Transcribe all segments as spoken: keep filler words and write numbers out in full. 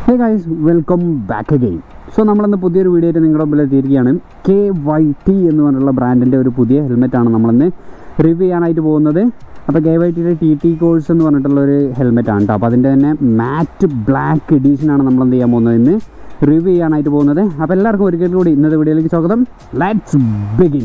Hey guys, welcome back again. So നമ്മൾ ഇന്ന് പുതിയൊരു വീഡിയോ ആയിട്ട് നിങ്ങളുടെ മുമ്പിൽ എത്തിയിരിക്കുകയാണ്. K Y T എന്ന് പറഞ്ഞുള്ള ബ്രാൻഡിൻ്റെ ഒരു പുതിയ ഹെൽമെറ്റാണ് നമ്മളിന്ന് റിവ്യൂ ചെയ്യാനായിട്ട് പോകുന്നത്. അപ്പോൾ K Y Tയുടെ ടി ടി കോഴ്സ് എന്ന് പറഞ്ഞിട്ടുള്ളൊരു ഹെൽമെറ്റാണ് കേട്ടോ. അപ്പോൾ അതിൻ്റെ തന്നെ മാറ്റ് ബ്ലാക്ക് എഡീഷനാണ് നമ്മൾ എന്ത് ചെയ്യാൻ പോകുന്നത് ഇന്ന് റിവ്യൂ ചെയ്യാനായിട്ട് പോകുന്നത്. അപ്പോൾ എല്ലാവർക്കും ഒരിക്കലും കൂടി ഇന്നത്തെ വീഡിയോയിലേക്ക് സ്വാഗതം. Let's begin.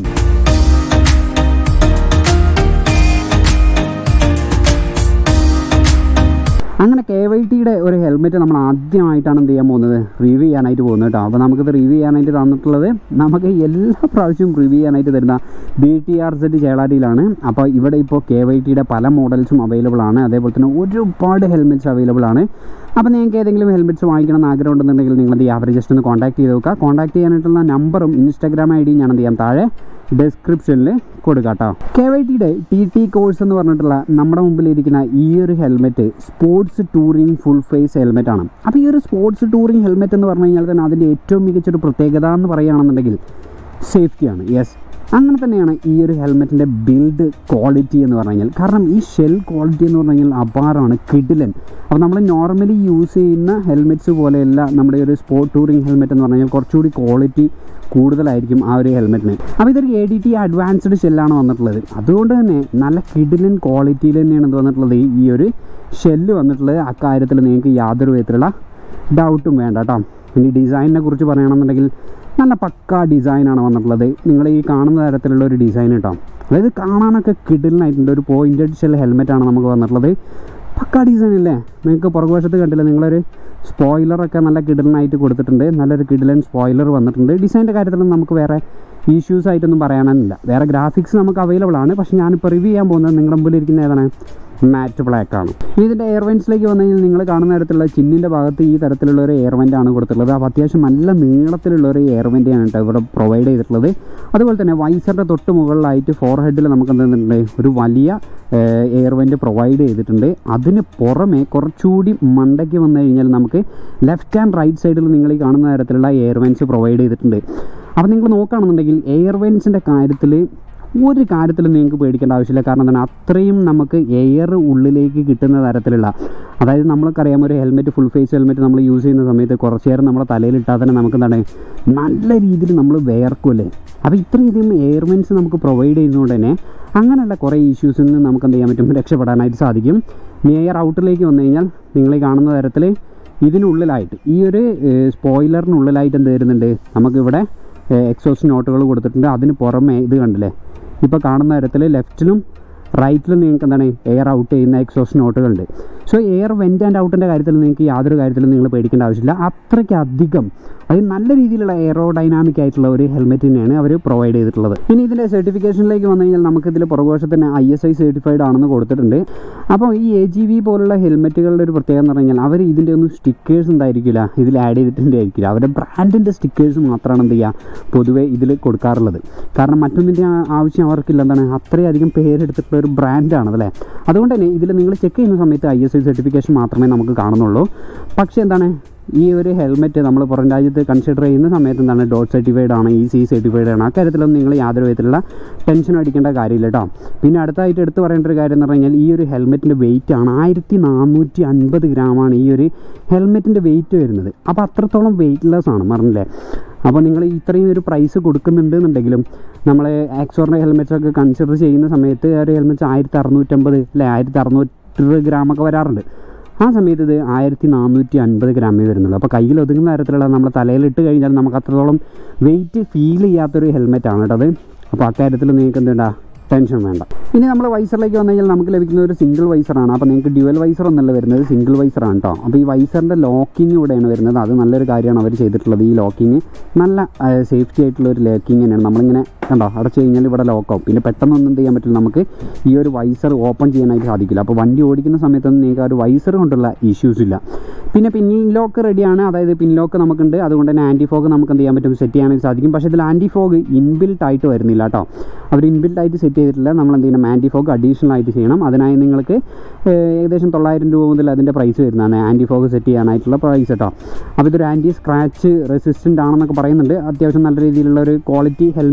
അങ്ങനെ K Y Tയുടെ ഒരു ഹെൽമെറ്റ് നമ്മൾ ആദ്യമായിട്ടാണ് എന്ത് ചെയ്യാൻ പോകുന്നത് റിവ്യൂ ചെയ്യാനായിട്ട് പോകുന്നത് കേട്ടോ. അപ്പോൾ നമുക്കിത് റിവ്യൂ ചെയ്യാനായിട്ട് തന്നിട്ടുള്ളത് നമുക്ക് എല്ലാ പ്രാവശ്യവും റിവ്യൂ ചെയ്യാനായിട്ട് തരുന്ന ബി ടി ആർ സെറ്റ് ചേളാരിയിലാണ്. അപ്പോൾ ഇവിടെ ഇപ്പോൾ K Y Tയുടെ പല മോഡൽസും അവൈലബിൾ ആണ്. അതേപോലെ തന്നെ ഒരുപാട് ഹെൽമെറ്റ്സ് അവൈലബിൾ ആണ്. അപ്പോൾ നിങ്ങൾക്ക് ഏതെങ്കിലും ഹെൽമെറ്റ്സ് വാങ്ങിക്കണം എന്ന് ആഗ്രഹം ഉണ്ടെന്നുണ്ടെങ്കിൽ നിങ്ങൾ ഈ അവർ ജസ്റ്റ് ഒന്ന് കോൺടാക്ട് ചെയ്ത് നോക്കുക. കോൺടാക്ട് ചെയ്യാനായിട്ടുള്ള നമ്പറും ഇൻസ്റ്റാഗ്രാം ഐ ഡിയും ഞാൻ എന്ത് ചെയ്യാം താഴെ ഡിസ്ക്രിപ്ഷനിൽ കൊടുക്കാം കേട്ടോ. K Y Tയുടെ ടി ടി കോഴ്സ് എന്ന് പറഞ്ഞിട്ടുള്ള നമ്മുടെ മുമ്പിലിരിക്കുന്ന ഈ ഒരു helmet sports touring full face helmet ആണ്. അപ്പോൾ ഈ ഒരു സ്പോർട്സ് ടൂറിംഗ് ഹെൽമെറ്റ് എന്ന് പറഞ്ഞു കഴിഞ്ഞാൽ തന്നെ അതിൻ്റെ ഏറ്റവും മികച്ചൊരു പ്രത്യേകത എന്ന് പറയുകയാണെന്നുണ്ടെങ്കിൽ സേഫ്റ്റിയാണ്. യെസ്, അങ്ങനെ തന്നെയാണ് ഈ ഒരു ഹെൽമെറ്റിൻ്റെ ബിൽഡ് ക്വാളിറ്റി എന്ന് പറഞ്ഞു കഴിഞ്ഞാൽ. കാരണം ഈ ഷെൽ ക്വാളിറ്റി എന്ന് പറഞ്ഞു കഴിഞ്ഞാൽ അപാരമാണ്, കിടിലൻ. അപ്പോൾ നമ്മൾ നോർമലി യൂസ് ചെയ്യുന്ന ഹെൽമെറ്റ്സ് പോലെയല്ല നമ്മുടെ ഒരു സ്പോർട്ട് ടൂറിംഗ് ഹെൽമെറ്റ് എന്ന് പറഞ്ഞു കഴിഞ്ഞാൽ കുറച്ചുകൂടി ക്വാളിറ്റി കൂടുതലായിരിക്കും ആ ഒരു ഹെൽമെറ്റിന്. അപ്പോൾ ഇതൊരു എ ഡി ടി അഡ്വാൻസ്ഡ് ഷെല്ലാണ് വന്നിട്ടുള്ളത്. അതുകൊണ്ട് തന്നെ നല്ല കിടിലൻ ക്വാളിറ്റിയിൽ തന്നെയാണ് ഇത് വന്നിട്ടുള്ളത്. ഈ ഒരു ഷെല്ല് വന്നിട്ടുള്ളത് അക്കാര്യത്തിൽ നിങ്ങൾക്ക് യാതൊരു വിധത്തിലുള്ള ഡൗട്ടും വേണ്ട കേട്ടോ. ഇനി ഡിസൈനിനെ കുറിച്ച് പറയുകയാണെന്നുണ്ടെങ്കിൽ നല്ല പക്കാ ഡിസൈനാണ് വന്നിട്ടുള്ളത്. നിങ്ങൾ ഈ കാണുന്ന തരത്തിലുള്ള ഒരു ഡിസൈൻ കേട്ടോ. അതായത് കാണാനൊക്കെ കിടിലനായിട്ടുണ്ട്. ഒരു പോയിൻറ്റഡ് ഷെൽ ഹെൽമെറ്റാണ് നമുക്ക് വന്നിട്ടുള്ളത്. പക്കാ ഡിസൈൻ അല്ലേ? നിങ്ങൾക്ക് പുറകുവശത്ത് കണ്ടില്ല, നിങ്ങളൊരു സ്പോയിലറൊക്കെ നല്ല കിടിലനായിട്ട് കൊടുത്തിട്ടുണ്ട്. നല്ലൊരു കിടിലൻ സ്പോയിലർ വന്നിട്ടുണ്ട്. ഡിസൈൻ്റെ കാര്യത്തിലൊന്നും നമുക്ക് വേറെ ഇഷ്യൂസ് ആയിട്ടൊന്നും പറയാനില്ല. വേറെ ഗ്രാഫിക്സ് നമുക്ക് അവൈലബിൾ ആണ്. പക്ഷേ ഞാനിപ്പോൾ റിവ്യൂ ചെയ്യാൻ പോകുന്നത് നിങ്ങളുടെ മുമ്പിൽ ഇരിക്കുന്ന ഏതാണ് മാറ്റ് ബ്ലാക്ക് ആണ്. ഇനി ഇതിൻ്റെ എയർവെൻസിലേക്ക് വന്നു കഴിഞ്ഞാൽ നിങ്ങൾ കാണുന്ന തരത്തിലുള്ള ചിന്നിൻ്റെ ഭാഗത്ത് ഈ തരത്തിലുള്ള ഒരു എയർവെൻ്റാണ് കൊടുത്തിട്ടുള്ളത്. അപ്പോൾ അത്യാവശ്യം നല്ല നീളത്തിലുള്ള ഒരു എയർവെൻ്റാണ് കേട്ടോ ഇവിടെ പ്രൊവൈഡ് ചെയ്തിട്ടുള്ളത്. അതുപോലെ തന്നെ വൈസറിൻ്റെ തൊട്ട് മുകളിലായിട്ട് ഫോർ ഹെഡിൽ നമുക്ക് എന്തുണ്ട് ഒരു വലിയ എയർവെൻ്റ് പ്രൊവൈഡ് ചെയ്തിട്ടുണ്ട്. അതിന് പുറമെ കുറച്ചുകൂടി മണ്ടയ്ക്ക് വന്നു കഴിഞ്ഞാൽ നമുക്ക് ലെഫ്റ്റ് ആൻഡ് റൈറ്റ് സൈഡിൽ നിങ്ങൾ ഈ കാണുന്ന തരത്തിലുള്ള എയർവെൻസ് പ്രൊവൈഡ് ചെയ്തിട്ടുണ്ട്. അപ്പോൾ നിങ്ങൾ നോക്കുകയാണെന്നുണ്ടെങ്കിൽ എയർവെൻസിൻ്റെ കാര്യത്തിൽ ഒരു കാര്യത്തിലും നിങ്ങൾക്ക് പേടിക്കേണ്ട ആവശ്യമില്ല. കാരണം എന്താണ്, അത്രയും നമുക്ക് എയർ ഉള്ളിലേക്ക് കിട്ടുന്ന തരത്തിലുള്ള, അതായത് നമ്മൾക്കറിയാം ഒരു ഹെൽമെറ്റ് ഫുൾ ഫേസ് ഹെൽമെറ്റ് നമ്മൾ യൂസ് ചെയ്യുന്ന സമയത്ത് കുറച്ച് നേരം നമ്മുടെ തലയിലിട്ടാൽ തന്നെ നമുക്ക് എന്താണ് നല്ല രീതിയിൽ നമ്മൾ വേർക്കുമല്ലേ. അപ്പോൾ ഇത്രയധികം എയർവെൻസ് നമുക്ക് പ്രൊവൈഡ് ചെയ്യുന്നതുകൊണ്ട് തന്നെ അങ്ങനെയുള്ള കുറേ ഇഷ്യൂസിൽ നിന്ന് നമുക്ക് എന്ത് ചെയ്യാൻ പറ്റും, രക്ഷപ്പെടാനായിട്ട് സാധിക്കും. ഇനി എയർ ഔട്ടിലേക്ക് വന്നു കഴിഞ്ഞാൽ നിങ്ങൾ ഈ കാണുന്ന തരത്തിൽ ഇതിനുള്ളിലായിട്ട് ഈ ഒരു സ്പോയിലറിനുള്ളിലായിട്ട് എന്ത് വരുന്നുണ്ട്, നമുക്കിവിടെ എക്സോസ്റ്റ് നോട്ടുകൾ കൊടുത്തിട്ടുണ്ട്. അതിന് പുറമെ ഇത് കണ്ടില്ലേ, ഇപ്പോൾ കാണുന്ന തരത്തിൽ ലെഫ്റ്റിലും റൈറ്റിലും നിങ്ങൾക്ക് എന്താണ് എയർ ഔട്ട് ചെയ്യുന്ന എക്സോസ്റ്റ് നോട്ടുകളുണ്ട്. സോ എയർ വെൻ്റ് ആൻഡ് ഔട്ടിൻ്റെ കാര്യത്തിൽ നിങ്ങൾക്ക് യാതൊരു കാര്യത്തിലും നിങ്ങൾ പേടിക്കേണ്ട ആവശ്യമില്ല. അത്രയ്ക്ക് അധികം അത് നല്ല രീതിയിലുള്ള എയറോ ഡൈനാമിക് ആയിട്ടുള്ള ഒരു ഹെൽമെറ്റ് തന്നെയാണ് അവർ പ്രൊവൈഡ് ചെയ്തിട്ടുള്ളത്. ഇനി ഇതിൻ്റെ സർട്ടിഫിക്കേഷനിലേക്ക് വന്നു കഴിഞ്ഞാൽ നമുക്കിതിൽ പുറകുവശത്ത് തന്നെ ഐ എസ് ഐ സർട്ടിഫൈഡ് ആണെന്ന് കൊടുത്തിട്ടുണ്ട്. അപ്പോൾ ഈ എ ജി വി പോലുള്ള ഹെൽമെറ്റുകളുടെ ഒരു പ്രത്യേകത എന്ന് പറഞ്ഞു കഴിഞ്ഞാൽ അവർ ഇതിൻ്റെ ഒന്നും സ്റ്റിക്കേഴ്സ് ഉണ്ടായിരിക്കില്ല ഇതിൽ ആഡ് ചെയ്തിട്ടുണ്ടായിരിക്കില്ല. അവരുടെ ബ്രാൻഡിൻ്റെ സ്റ്റിക്കേഴ്സ് മാത്രമാണ് എന്ത് ചെയ്യുക പൊതുവേ ഇതിൽ കൊടുക്കാറുള്ളത്. കാരണം മറ്റൊന്നിൻ്റെ ആവശ്യം അവർക്കില്ല. എന്താണ് അത്രയധികം പേരെടുത്തിട്ടുള്ള ഒരു ബ്രാൻഡാണതല്ലേ. അതുകൊണ്ട് തന്നെ ഇതിൽ നിങ്ങൾ ചെക്ക് ചെയ്യുന്ന സമയത്ത് ഐ എസ് ഐ സർട്ടിഫിക്കേഷൻ മാത്രമേ നമുക്ക് കാണുന്നുള്ളൂ. പക്ഷേ എന്താണ് ഈ ഒരു ഹെൽമെറ്റ് നമ്മൾ പുറം രാജ്യത്ത് കൺസിഡർ ചെയ്യുന്ന സമയത്ത് എന്താണ് ഡോട്ട് സർട്ടിഫൈഡ് ആണ്, ഇ സി സർട്ടിഫൈഡ് ആണ്. അക്കാര്യത്തിലൊന്നും നിങ്ങൾ യാതൊരു വിധത്തിലുള്ള ടെൻഷൻ അടിക്കേണ്ട കാര്യമില്ല കേട്ടോ. പിന്നെ അടുത്തായിട്ട് എടുത്ത് പറയേണ്ട ഒരു കാര്യം എന്ന് പറഞ്ഞു കഴിഞ്ഞാൽ ഈ ഒരു ഹെൽമെറ്റിൻ്റെ വെയിറ്റ് ആണ് ആയിരത്തി നാനൂറ്റി അൻപത് ഗ്രാമാണ് ഈ ഒരു ഹെൽമെറ്റിൻ്റെ വെയിറ്റ് വരുന്നത്. അപ്പോൾ അത്രത്തോളം വെയിറ്റ്ലെസ് ആണ്, പറഞ്ഞില്ലേ. അപ്പോൾ നിങ്ങൾ ഇത്രയും ഒരു പ്രൈസ് കൊടുക്കുന്നുണ്ട് എന്നുണ്ടെങ്കിലും നമ്മൾ ആക്സോറിൻ്റെ ഹെൽമെറ്റ്സൊക്കെ കൺസിഡർ ചെയ്യുന്ന സമയത്ത് ഒരു ഹെൽമെറ്റ്സ് ആയിരത്തി അറുന്നൂറ്റമ്പത് അല്ലെ ആയിരത്തി അറുന്നൂറ്റി ഗ്രാമൊക്കെ വരാറുണ്ട്. ആ സമയത്ത് ഇത് ആയിരത്തി നാനൂറ്റി അൻപത് ഗ്രാമേ വരുന്നുള്ളൂ. അപ്പോൾ കയ്യിൽ ഒതുങ്ങുന്ന തരത്തിലുള്ള നമ്മൾ തലയിലിട്ട് കഴിഞ്ഞാൽ നമുക്ക് അത്രത്തോളം വെയിറ്റ് ഫീൽ ചെയ്യാത്തൊരു ഹെൽമെറ്റാണ് കേട്ടത്. അപ്പോൾ അക്കാര്യത്തിൽ നിങ്ങൾക്ക് എന്തുണ്ടാ ടെൻഷൻ വേണ്ട. ഇനി നമ്മൾ വൈസറിലേക്ക് വന്നു കഴിഞ്ഞാൽ നമുക്ക് ലഭിക്കുന്ന ഒരു സിംഗിൾ വൈസറാണ്. അപ്പോൾ നിങ്ങൾക്ക് ഡ്യുവൽ വൈസർ ഒന്നല്ല വരുന്നത്, സിംഗിൾ വൈസറാണ് കേട്ടോ. അപ്പോൾ ഈ വൈസറിൻ്റെ ലോക്കിങ് ഇവിടെയാണ് വരുന്നത്. അത് നല്ലൊരു കാര്യമാണ് അവർ ചെയ്തിട്ടുള്ളത്. ഈ ലോക്കിങ് നല്ല സേഫ്റ്റി ആയിട്ടുള്ള ഒരു ലോക്കിങ് തന്നെയാണ്. നമ്മളിങ്ങനെ കണ്ടോ അടച്ചു കഴിഞ്ഞാൽ ഇവിടെ ലോക്കാവും. പിന്നെ പെട്ടെന്നൊന്നും ചെയ്യാൻ പറ്റില്ല, നമുക്ക് ഈ ഒരു വൈസർ ഓപ്പൺ ചെയ്യാനായിട്ട് സാധിക്കില്ല. അപ്പോൾ വണ്ടി ഓടിക്കുന്ന സമയത്തൊന്നും നിങ്ങൾക്ക് ആ ഒരു വൈസർ കൊണ്ടുള്ള ഇഷ്യൂസ് ഇല്ല. പിന്നെ പിൻ ലോക്ക് റെഡിയാണ്, അതായത് പിൻ ലോക്ക് നമുക്കുണ്ട്. അതുകൊണ്ട് തന്നെ ആൻറ്റി ഫോഗ് നമുക്ക് എന്ത് ചെയ്യാൻ പറ്റും, സെറ്റ് ചെയ്യാനായിട്ട് സാധിക്കും. പക്ഷേ ഇതിൽ ആൻറ്റി ഫോഗ് ഇൻബിൽട്ട് ആയിട്ട് വരുന്നില്ല കേട്ടോ. അവർ ഇൻബിൽട്ട് ആയിട്ട് സെറ്റ് ചെയ്തിട്ടില്ല. നമ്മൾ എന്ത് ചെയ്യണം, ആൻറ്റി ഫോഗ് അഡീഷണൽ ആയിട്ട് ചെയ്യണം. അതിനായി നിങ്ങൾക്ക് ഏകദേശം തൊള്ളായിരം രൂപ മുതൽ അതിൻ്റെ പ്രൈസ് വരുന്നതാണ് ആൻറ്റി ഫോഗ് സെറ്റ് ചെയ്യാനായിട്ടുള്ള പ്രൈസ് കേട്ടോ. അപ്പോൾ ഇതൊരു ആൻറ്റി സ്ക്രാച്ച് റെസിസ്റ്റൻ്റ് ആണെന്നൊക്കെ പറയുന്നുണ്ട്. അത്യാവശ്യം നല്ല രീതിയിലുള്ള ഒരു ക്വാളിറ്റി ഹെൽമെറ്റ് തന്നെയാണ്.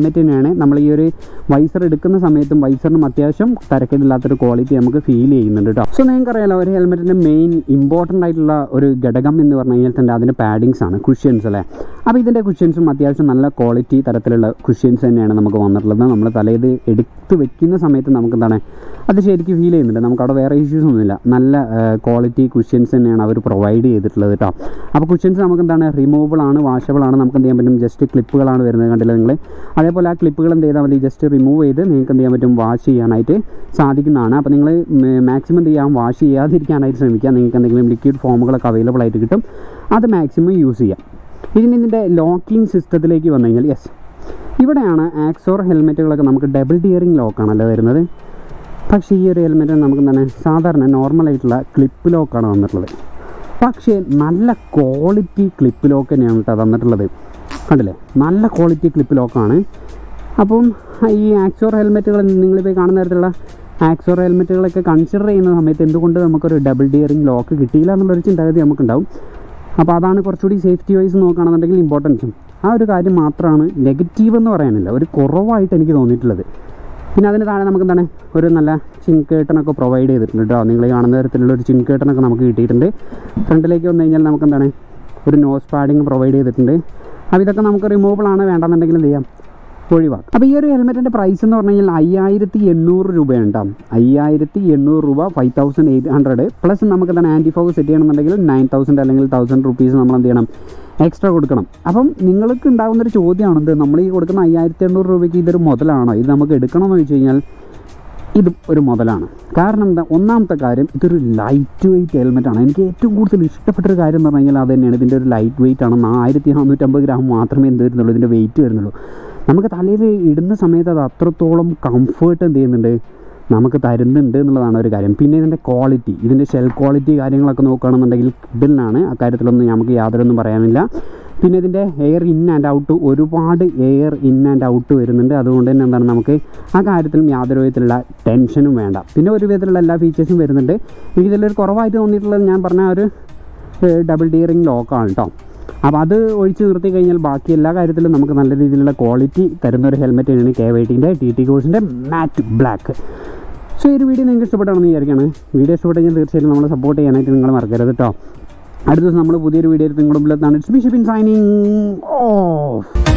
തന്നെയാണ് നമ്മൾ ഈ ഒരു വൈസർ എടുക്കുന്ന സമയത്തും വൈസറിനും അത്യാവശ്യം തരക്കേടില്ലാത്തൊരു ക്വാളിറ്റി നമുക്ക് ഫീൽ ചെയ്യുന്നുണ്ട് കേട്ടോ. സോ നിങ്ങൾക്കറിയാലോ ഒരു ഹെൽമെറ്റിൻ്റെ മെയിൻ ഇമ്പോർട്ടൻ്റ് ആയിട്ടുള്ള ഒരു ഘടകം എന്ന് പറഞ്ഞു കഴിഞ്ഞാൽ തന്നെ അതിൻ്റെ പാഡിങ്സ് ആണ്, കുഷ്യൻസ് അല്ലേ. അപ്പോൾ ഇതിൻ്റെ കുഷ്യൻസും അത്യാവശ്യം നല്ല ക്വാളിറ്റി തരത്തിലുള്ള കുഷ്യൻസ് തന്നെയാണ് നമുക്ക് വന്നിട്ടുള്ളത്. നമ്മൾ തലേത് എടുത്ത് വെക്കുന്ന സമയത്ത് നമുക്ക് എന്താണ് അത് ശരിക്കും ഫീൽ ചെയ്യുന്നുണ്ട്. നമുക്കവിടെ വേറെ ഇഷ്യൂസ് ഒന്നുമില്ല, നല്ല ക്വാളിറ്റി കുഷ്യൻസ് തന്നെയാണ് അവർ പ്രൊവൈഡ് ചെയ്തിട്ടുള്ളത് കേട്ടോ. അപ്പോൾ കുഷ്യൻസ് നമുക്ക് എന്താണ് റിമൂവബിൾ ആണ്, വാഷബിൾ ആണ്, നമുക്ക് എന്ത് ചെയ്യാൻ പറ്റും, ജസ്റ്റ് ക്ലിപ്പുകളാണ് വരുന്നത് കണ്ടില്ല നിങ്ങൾ. അതേപോലെ ആ ക്ലിപ്പുകൾ എന്ത് ചെയ്താൽ മതി, ജസ്റ്റ് റിമൂവ് ചെയ്ത് നിങ്ങൾക്ക് എന്ത് ചെയ്യാൻ പറ്റും, വാഷ് ചെയ്യാനായിട്ട് സാധിക്കുന്നതാണ്. അപ്പോൾ നിങ്ങൾ മാക്സിമം എന്ത് ചെയ്യാം, വാഷ് ചെയ്യാതിരിക്കാനായിട്ട് ശ്രമിക്കുക. നിങ്ങൾക്ക് എന്തെങ്കിലും ലിക്വിഡ് ഫോമുകളൊക്കെ അവൈലബിൾ ആയിട്ട് കിട്ടും, അത് മാക്സിമം യൂസ് ചെയ്യാം. ഇതിന് ഇതിൻ്റെ ലോക്കിംഗ് സിസ്റ്റത്തിലേക്ക് വന്നു കഴിഞ്ഞാൽ യെസ് ഇവിടെയാണ് ആക്സോർ ഹെൽമെറ്റുകളൊക്കെ നമുക്ക് ഡബിൾ ടിയറിംഗ് ലോക്കാണല്ലോ വരുന്നത്. പക്ഷേ ഈ ഒരു ഹെൽമെറ്റ് നമുക്ക് എന്താണ് സാധാരണ നോർമലായിട്ടുള്ള ക്ലിപ്പ് ലോക്കാണ് വന്നിട്ടുള്ളത്. പക്ഷേ നല്ല ക്വാളിറ്റി ക്ലിപ്പ് ലോക്ക് തന്നെയാണ് കേട്ടോ തന്നിട്ടുള്ളത്. കണ്ടില്ലേ, നല്ല ക്വാളിറ്റി ക്ലിപ്പ് ലോക്കാണ്. അപ്പം ഈ ആക്സോർ ഹെൽമെറ്റുകൾ നിങ്ങളിപ്പോൾ കാണുന്ന തരത്തിലുള്ള ആക്സോർ ഹെൽമെറ്റുകളൊക്കെ കൺസിഡർ ചെയ്യുന്ന സമയത്ത് എന്തുകൊണ്ട് നമുക്കൊരു ഡബിൾ ടിയറിംഗ് ലോക്ക് കിട്ടിയില്ല എന്നുള്ളൊരു ചിന്താഗതി നമുക്കുണ്ടാവും. അപ്പോൾ അതാണ് കുറച്ചുകൂടി സേഫ്റ്റി വൈസ് നോക്കുകയാണെന്നുണ്ടെങ്കിൽ ഇമ്പോർട്ടൻസും ആ ഒരു കാര്യം മാത്രമാണ് നെഗറ്റീവ് എന്ന് പറയാനില്ല, ഒരു കുറവായിട്ട് എനിക്ക് തോന്നിയിട്ടുള്ളത്. പിന്നെ അതിന് താഴെ നമുക്ക് എന്താണ് ഒരു നല്ല ചിൻകേട്ടനൊക്കെ പ്രൊവൈഡ് ചെയ്തിട്ടുണ്ട് കേട്ടോ. നിങ്ങൾ കാണുന്ന തരത്തിലുള്ള ഒരു ചിൻകേട്ടനൊക്കെ നമുക്ക് കിട്ടിയിട്ടുണ്ട്. ഫ്രണ്ടിലേക്ക് വന്നു കഴിഞ്ഞാൽ നമുക്ക് എന്താണ് ഒരു നോസ് പാഡിങ് പ്രൊവൈഡ് ചെയ്തിട്ടുണ്ട്. അപ്പോൾ ഇതൊക്കെ നമുക്ക് റിമൂവബിൾ ആണ്, വേണ്ടെന്നുണ്ടെങ്കിൽ എന്ത് ചെയ്യാം, ഒഴിവാക്കും. അപ്പോൾ ഈ ഒരു ഹെൽമെറ്റിൻ്റെ പ്രൈസ് എന്ന് പറഞ്ഞു കഴിഞ്ഞാൽ അയ്യായിരത്തി എണ്ണൂറ് രൂപയുണ്ടാവും. അയ്യായിരത്തി എണ്ണൂറ് രൂപ five thousand eight hundred plus നമുക്ക് എന്താണ് ആൻറ്റി ഫോഗ് സെറ്റ് ചെയ്യണമെന്നുണ്ടെങ്കിൽ നയൻ തൗസൻഡ് അല്ലെങ്കിൽ തൗസൻഡ് റുപ്പീസ് നമ്മൾ എന്ത് ചെയ്യണം, എക്സ്ട്രാ കൊടുക്കണം. അപ്പം നിങ്ങൾക്ക് ഉണ്ടാകുന്നൊരു ചോദ്യമാണ് ഇത് നമ്മൾ ഈ കൊടുക്കുന്ന അയ്യായിരത്തി എണ്ണൂറ് രൂപയ്ക്ക് ഇതൊരു മുതലാണോ, ഇത് നമുക്ക് എടുക്കണമെന്ന് വെച്ച് കഴിഞ്ഞാൽ ഇത് ഒരു മുതലാണ്. കാരണം എന്താ, ഒന്നാമത്തെ കാര്യം ഇതൊരു ലൈറ്റ് വെയ്റ്റ് ഹെൽമെറ്റാണ്. എനിക്ക് ഏറ്റവും കൂടുതൽ ഇഷ്ടപ്പെട്ടൊരു കാര്യം എന്ന് പറഞ്ഞു കഴിഞ്ഞാൽ അത് തന്നെയാണ്, ഇതിൻ്റെ ഒരു ലൈറ്റ് വെയ്റ്റ് ആണ്. ആയിരത്തി നാനൂറ്റമ്പത് ഗ്രാം മാത്രമേ എന്ത് വരുന്നുള്ളൂ, ഇതിൻ്റെ വെയിറ്റ് വരുന്നുള്ളൂ. നമുക്ക് തലയിൽ ഇടുന്ന സമയത്ത് അത് അത്രത്തോളം കംഫേർട്ട് എന്ത് ചെയ്യുന്നുണ്ട്, നമുക്ക് തരുന്നുണ്ട് എന്നുള്ളതാണ് ഒരു കാര്യം. പിന്നെ ഇതിൻ്റെ ക്വാളിറ്റി, ഇതിൻ്റെ ഷെൽ ക്വാളിറ്റി കാര്യങ്ങളൊക്കെ നോക്കുകയാണെന്നുണ്ടെങ്കിൽ കിഡിലാണ്, അക്കാര്യത്തിലൊന്നും നമുക്ക് യാതൊരൊന്നും പറയാനില്ല. പിന്നെ ഇതിൻ്റെ എയർ ഇൻ ആൻഡ് ഔട്ട്, ഒരുപാട് എയർ ഇൻ ആൻഡ് ഔട്ട് വരുന്നുണ്ട്. അതുകൊണ്ട് തന്നെ എന്താണ് നമുക്ക് ആ കാര്യത്തിലും യാതൊരു വിധത്തിലുള്ള ടെൻഷനും വേണ്ട. പിന്നെ ഒരു വിധത്തിലുള്ള എല്ലാ ഫീച്ചേഴ്സും വരുന്നുണ്ട്. എനിക്കിതിലൊരു കുറവായിട്ട് തോന്നിയിട്ടുള്ളത് ഞാൻ പറഞ്ഞ ഒരു ഡബിൾ ടിയറിംഗ് ലോക്കാണ് കേട്ടോ. അപ്പോൾ അത് ഒഴിച്ച് നിർത്തി കഴിഞ്ഞാൽ ബാക്കി എല്ലാ കാര്യത്തിലും നമുക്ക് നല്ല രീതിയിലുള്ള ക്വാളിറ്റി തരുന്ന ഒരു ഹെൽമെറ്റ് തന്നെയാണ് കെ വൈ ടിൻ്റെ ടി ടി കോഴ്സിൻ്റെ മാറ്റ് ബ്ലാക്ക്. സോ ഈ ഒരു വീഡിയോ നിങ്ങൾക്ക് ഇഷ്ടപ്പെട്ടാണെന്ന് വിചാരിക്കുകയാണ്. വീഡിയോ ഇഷ്ടപ്പെട്ട് കഴിഞ്ഞാൽ തീർച്ചയായിട്ടും നമ്മളെ സപ്പോർട്ട് ചെയ്യാനായിട്ട് നിങ്ങൾ മറക്കരുത് കേട്ടോ. അടുത്ത ദിവസം നമ്മൾ പുതിയൊരു വീഡിയോ നിങ്ങളുടെ മുമ്പിലെത്താണ്. Shibin signing off.